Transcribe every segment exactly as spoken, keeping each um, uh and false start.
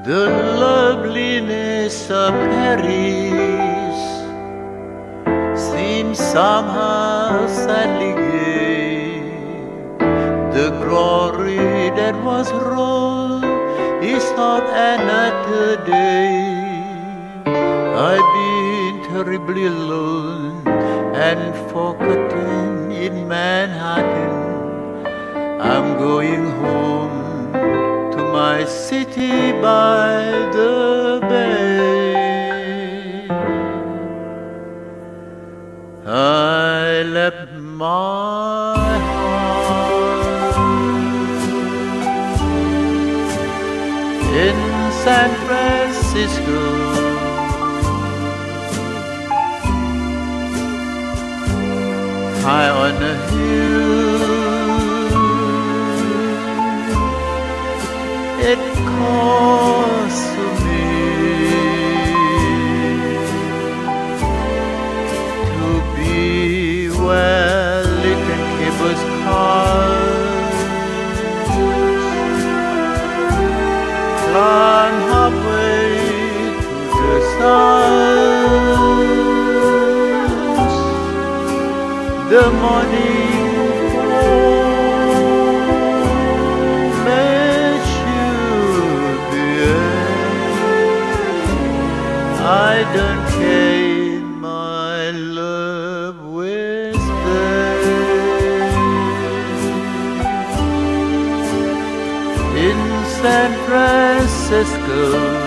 The loveliness of Paris seems somehow sadly gay. The glory that was Rome is of another day. I've been terribly alone and forgotten in Manhattan. I'm going home to my city by the bay. I left my heart in San Francisco, high on a hill. It calls to me to be where little cables cars climb halfway to the stars. The morning I don't care, my love will stay in San Francisco.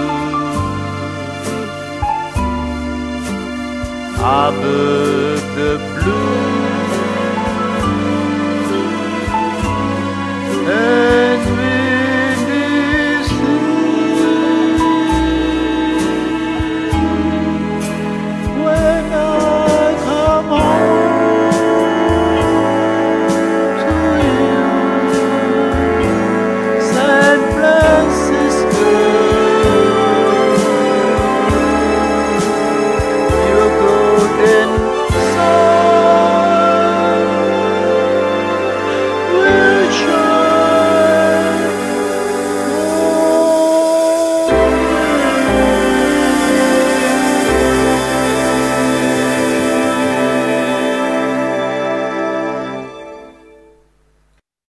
Above the blue